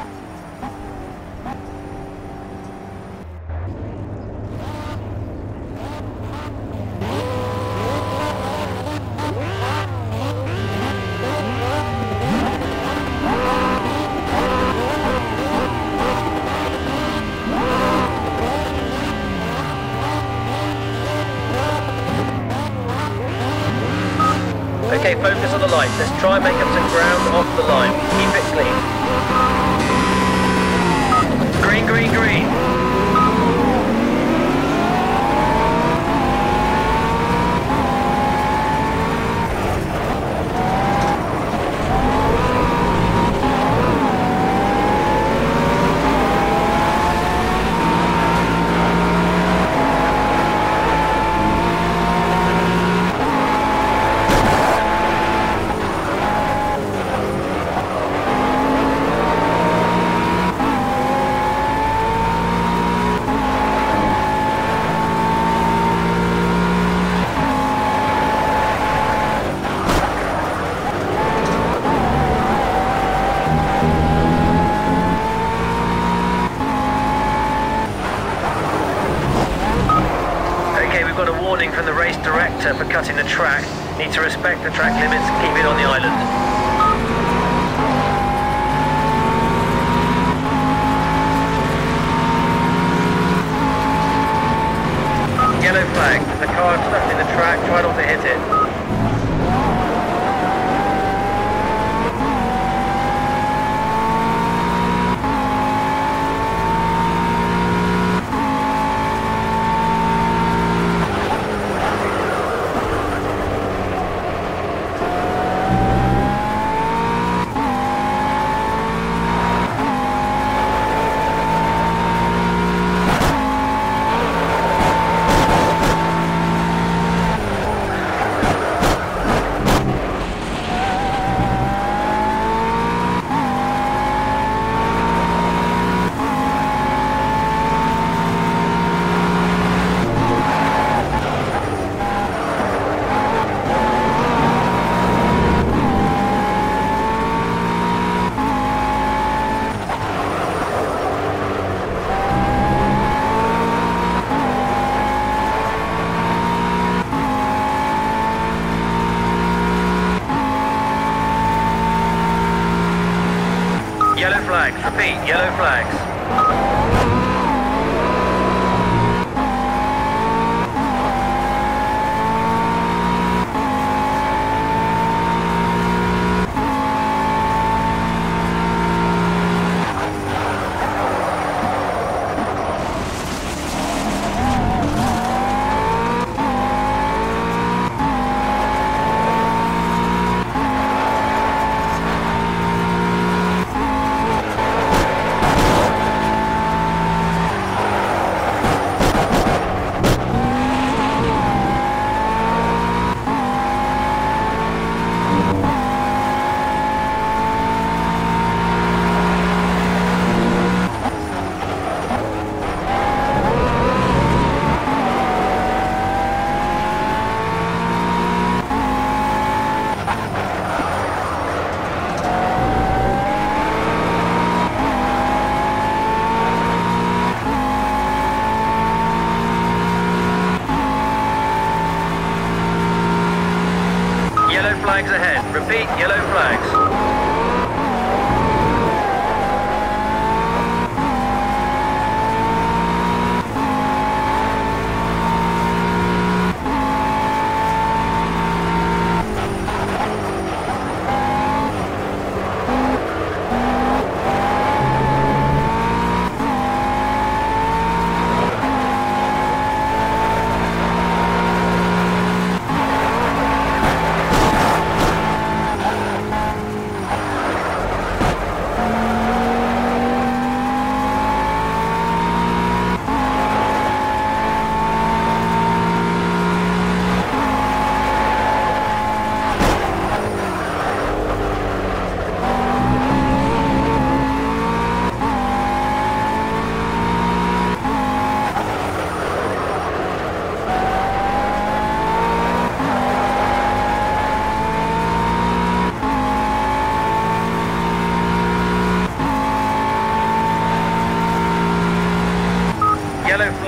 Okay, focus on the lights. Let's try and make up some ground off the line. Keep it clean. Green, green, green. We've got a warning from the race director for cutting the track. Need to respect the track limits, keep it on the island. Yellow flag. The car stuck in the track, try not to hit it. Yellow flags, repeat, yellow flags.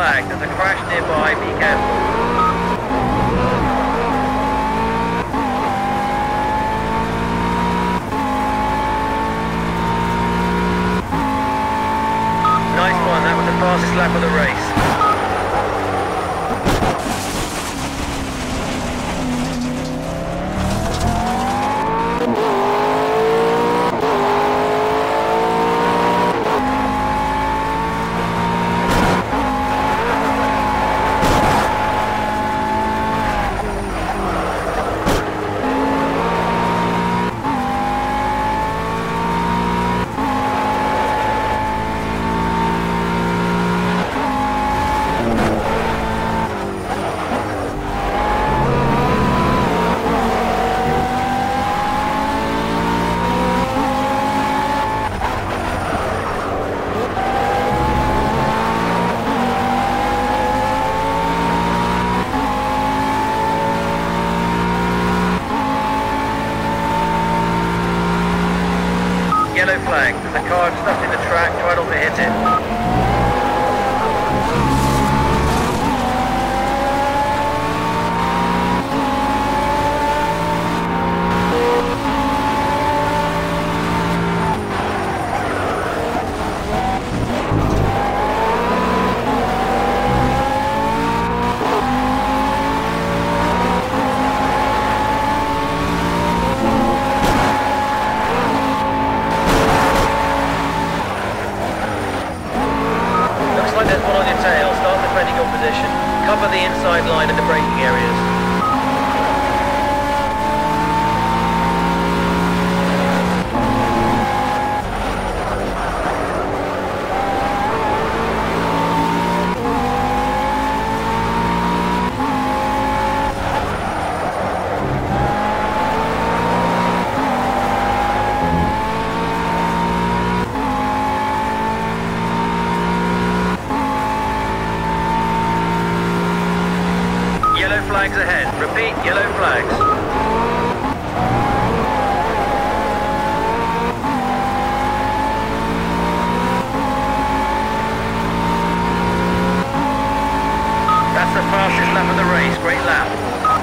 flag, there's a crash nearby, be careful. Nice one, that was the fastest lap of the race. Yellow flag, there's a car stuck in the track, try not to hit it. There's one on your tail, start defending your position, cover the inside line in the braking areas. Yellow flags ahead. Repeat, yellow flags. That's the fastest lap of the race. Great lap.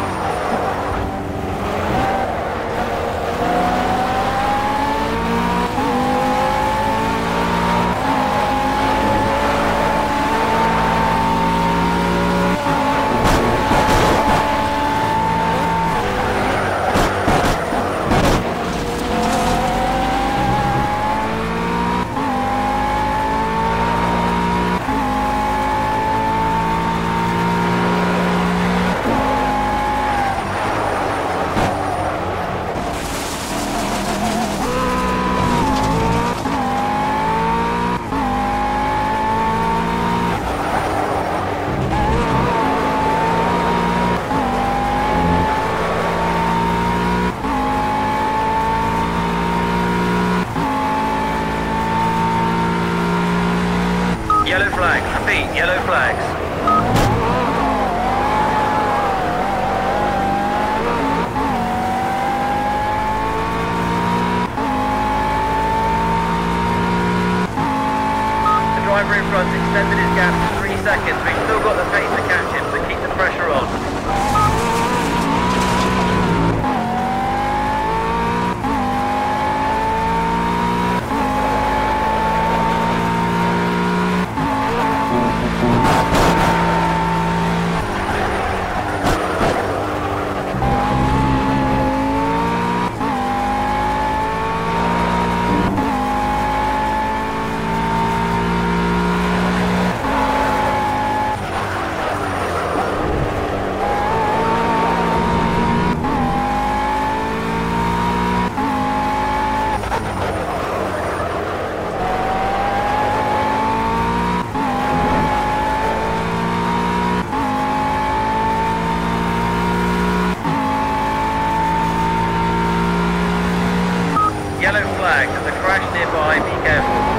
Yellow flags. Repeat, yellow flags. The driver in front extended his gap to 3 seconds, but he's still got the pace to catch him, so keep the pressure on. Yellow flag, there's a crash nearby, be careful.